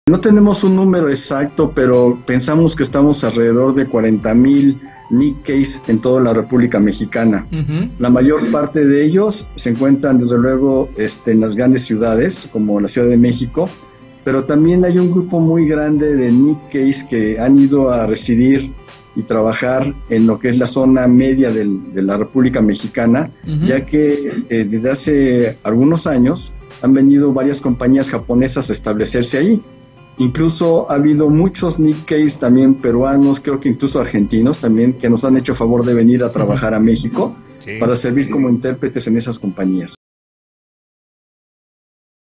No tenemos un número exacto, pero pensamos que estamos alrededor de 40,000 Nikkeis en toda la República Mexicana. La mayor parte de ellos se encuentran desde luego en las grandes ciudades, como la Ciudad de México, pero también hay un grupo muy grande de Nikkeis que han ido a residir y trabajar en lo que es la zona media de la República Mexicana, ya que desde hace algunos años han venido varias compañías japonesas a establecerse ahí. Incluso ha habido muchos Nikkeis también peruanos, creo que incluso argentinos también, que nos han hecho favor de venir a trabajar a México para servir como intérpretes en esas compañías.